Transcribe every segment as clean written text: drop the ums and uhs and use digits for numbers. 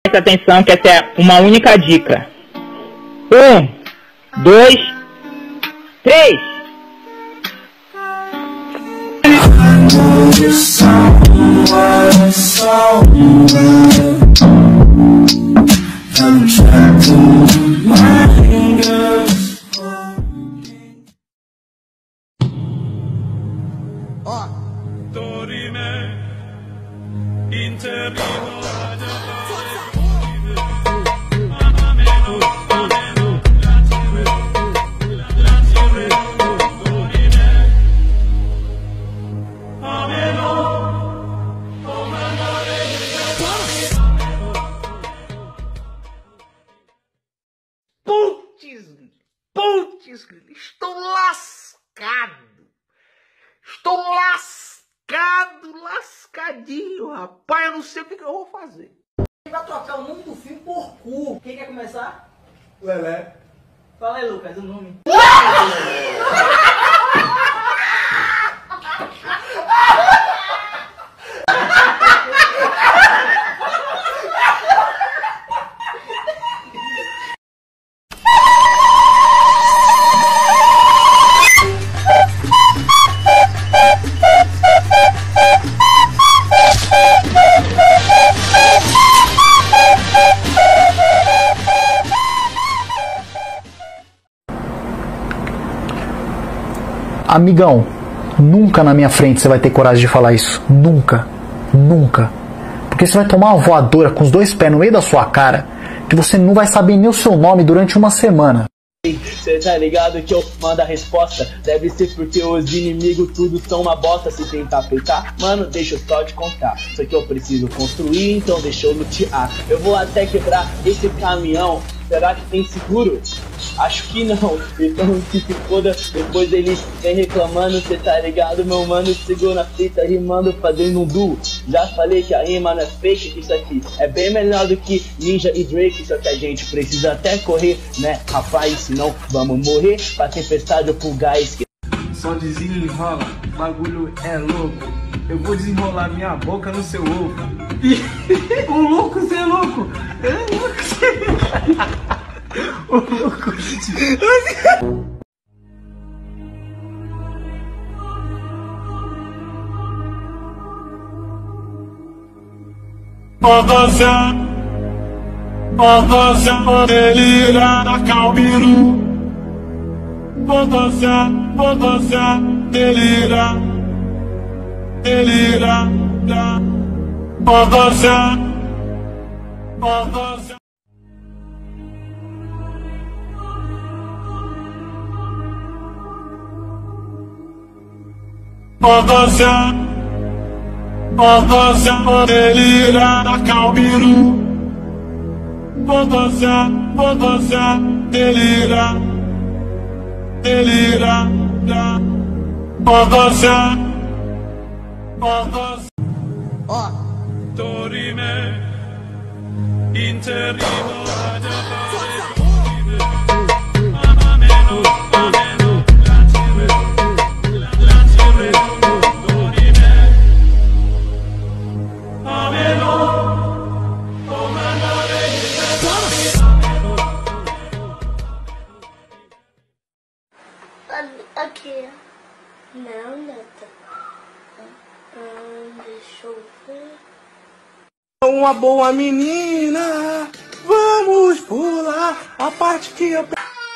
Presta atenção que essa é uma única dica. 1, 2, 3. Putz, estou lascado. Estou lascadinho, rapaz. Eu não sei o que eu vou fazer. Quem vai trocar o nome do filme por cu? Quem quer começar? Lelé. Fala aí, Lucas, o nome. Amigão, nunca na minha frente você vai ter coragem de falar isso. Nunca. Nunca. Porque você vai tomar uma voadora com os dois pés no meio da sua cara que você não vai saber nem o seu nome durante uma semana. Cê tá ligado que eu mando a resposta? Deve ser porque os inimigos tudo são uma bosta. Se tentar peitar, mano, deixa eu só te contar. Isso aqui eu preciso construir, então deixa eu lutear. Eu vou até quebrar esse caminhão. Será que tem seguro? Acho que não, então que se foda. Depois eles vem reclamando, cê tá ligado, meu mano? Segura a fita, rimando, fazendo um duo. Já falei que a rima não é fake, que isso aqui é bem melhor do que Ninja e Drake. Só que a gente precisa até correr, né, rapaz? Senão vamos morrer pra tempestade ou pro gás. Só desenrola, bagulho é louco. Eu vou desenrolar minha boca no seu ovo. O louco, cê é louco. É louco, cê é louco. O louco. Delira na Calbiru. Delira. Delira na Calbiru. Delira. Ó. Dorime interrimo Aqui. Não, Neta. Deixa eu ver. Uma boa menina, vamos pular a parte que eu...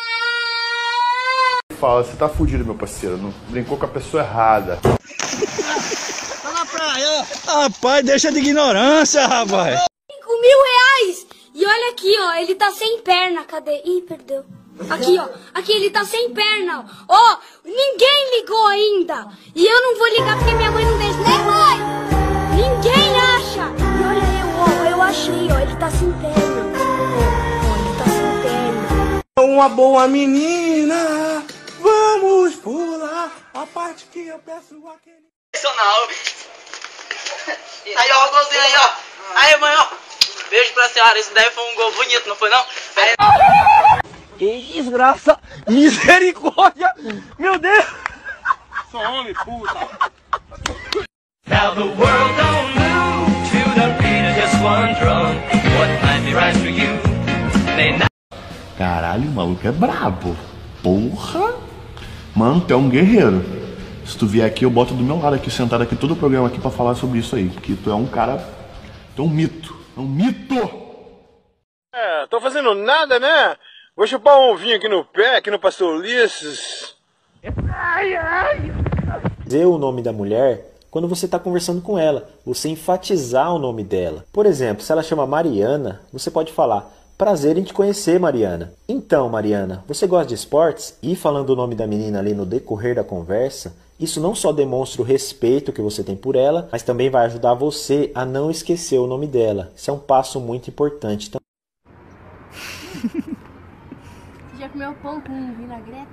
Fala, você tá fudido, meu parceiro. Não brincou com a pessoa errada. Tá na praia. Rapaz, deixa de ignorância, rapaz. 5.000 reais! E olha aqui, ó, ele tá sem perna. Cadê? Ih, perdeu. Aqui, ó. Aqui, ele tá sem perna. Ó, ninguém ligou ainda. E eu não vou ligar porque minha mãe não deixa. Nem mãe! Ninguém acha. E olha eu, ó. Eu achei, ó. Ele tá sem perna. Ó, ele tá sem perna. Uma boa menina, vamos pular a parte que eu peço aquele... Aí, ó, o golzinho aí, ó. Aí, mãe, ó. Beijo pra senhora. Isso daí foi um gol bonito, não foi, não? Aí... Que desgraça! Misericórdia! Meu Deus! Sou homem, puta! Now the world don't move to the beat of just one drum. What might Caralho, o maluco é brabo. Porra! Mano, tu é um guerreiro. Se tu vier aqui, eu boto do meu lado aqui, sentado aqui, todo o programa aqui pra falar sobre isso aí. Porque tu é um cara... Tu é um mito. É um mito! Tô fazendo nada, né? Vou chupar um ovinho aqui no pé, aqui no Pastor Ulisses. Dizer o nome da mulher quando você está conversando com ela, você enfatizar o nome dela. Por exemplo, se ela chama Mariana, você pode falar: prazer em te conhecer, Mariana. Então, Mariana, você gosta de esportes? E falando o nome da menina ali no decorrer da conversa, isso não só demonstra o respeito que você tem por ela, mas também vai ajudar você a não esquecer o nome dela. Isso é um passo muito importante. Você já comeu pão com vinagrete?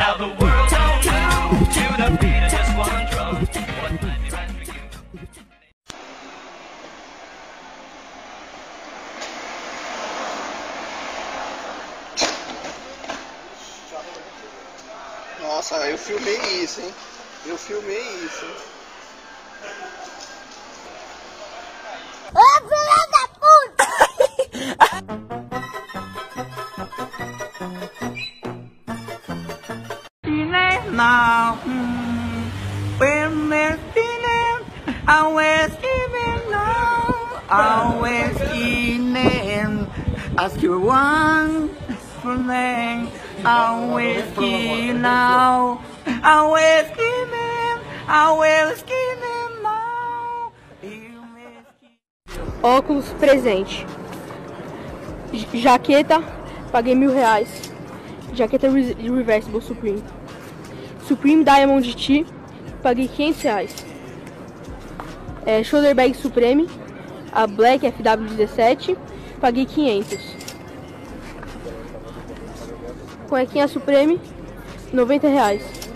Nossa, eu filmei isso, hein? Eu filmei isso, hein? Ô, filha da puta! Now, when they're feeling, always giving now, always giving. Ask you one thing, always giving now, always giving, always giving now. Óculos presente. Jaqueta, paguei R$1.000. Jaqueta Reversible Supreme. Supreme Diamond T, paguei R$500. Shoulder Bag Supreme, a Black FW17, paguei R$500. Cuequinha Supreme, R$90.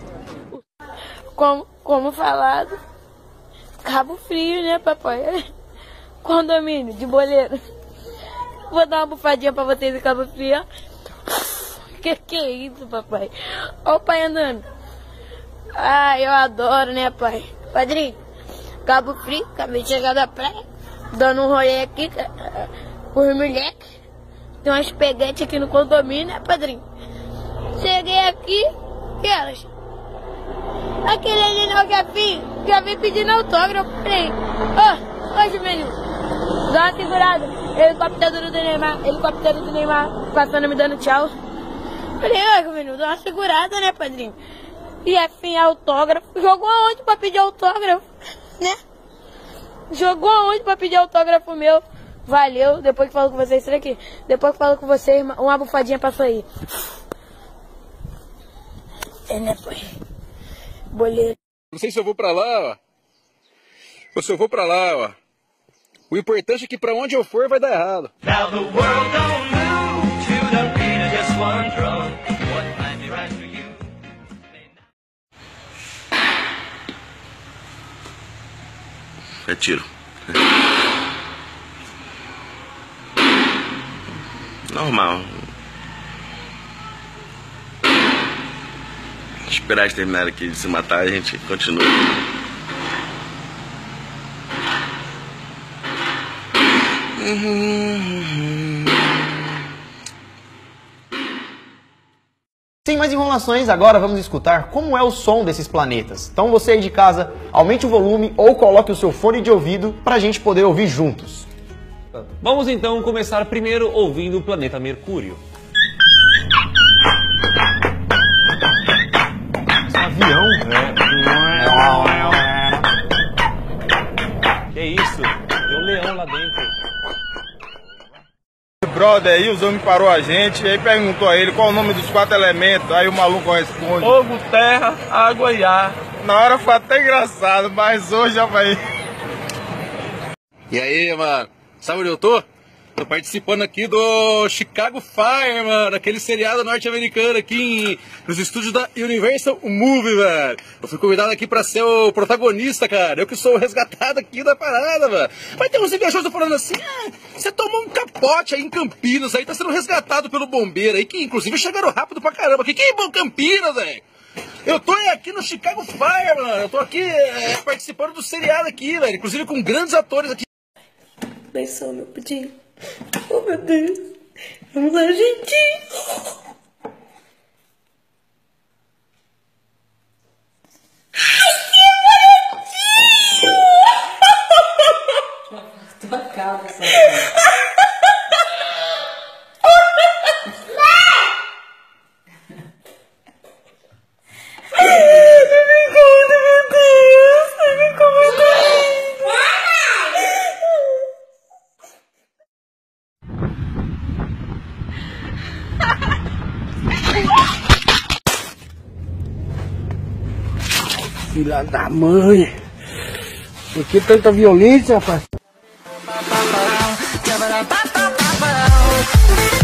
Como falado, Cabo Frio, né, papai? Condomínio de boleiro. Vou dar uma bufadinha pra vocês em Cabo Frio. Que é isso, papai? Ó o pai andando. Ai, eu adoro, né, pai? Padrinho, Cabo Frio, acabei de chegar da praia, dando um rolê aqui com os moleques. Tem umas peguetes aqui no condomínio, né, padrinho? Cheguei aqui, e elas? Aquele ali não já vim pedindo autógrafo. Falei, ô, Juvenil, dá uma segurada. Helicóptero do Neymar, passando me dando tchau. Falei, ô, Juvenil, dá uma segurada, né, padrinho? E afim, autógrafo. Jogou aonde pra pedir autógrafo, né? Jogou aonde pra pedir autógrafo meu? Valeu, depois que falo com vocês, será que? Depois que falo com vocês, uma bufadinha pra sair. Né, pai? Boleiro. Não sei se eu vou pra lá, ó. Ou se eu vou pra lá, ó. O importante é que pra onde eu for vai dar errado. Now the world don't move to the beat of just one drum. What might be right for you? É tiro. Normal. Esperar eles terminarem aqui de se matar, a gente continua. Sem mais enrolações, agora vamos escutar como é o som desses planetas. Então você aí de casa, aumente o volume ou coloque o seu fone de ouvido pra gente poder ouvir juntos. Vamos então começar primeiro ouvindo o planeta Mercúrio. Esse é um avião. Que isso? Tem um leão lá dentro. Brother aí, os homens parou a gente, aí perguntou a ele qual o nome dos 4 elementos, aí o maluco responde: fogo, terra, água e ar. Na hora foi até engraçado, mas hoje já vai. E aí, mano, sabe onde eu tô? Tô participando aqui do Chicago Fire, mano, aquele seriado norte-americano aqui nos estúdios da Universal Movie, velho. Eu fui convidado aqui pra ser o protagonista, cara. Eu que sou o resgatado aqui da parada, mano. Mas tem uns invejosos falando assim: você tomou um capote aí em Campinas, aí tá sendo resgatado pelo bombeiro aí, que inclusive chegaram rápido pra caramba. Que é bom Campinas, velho? Eu tô aqui no Chicago Fire, mano. Eu tô aqui participando do seriado aqui, velho. Inclusive com grandes atores aqui. Benção, meu pudim. Oh, meu Deus. Vamos lá, gente. Ai, que bonitinho! Tua calma, Filha da mãe! Por que tanta violência, rapaz?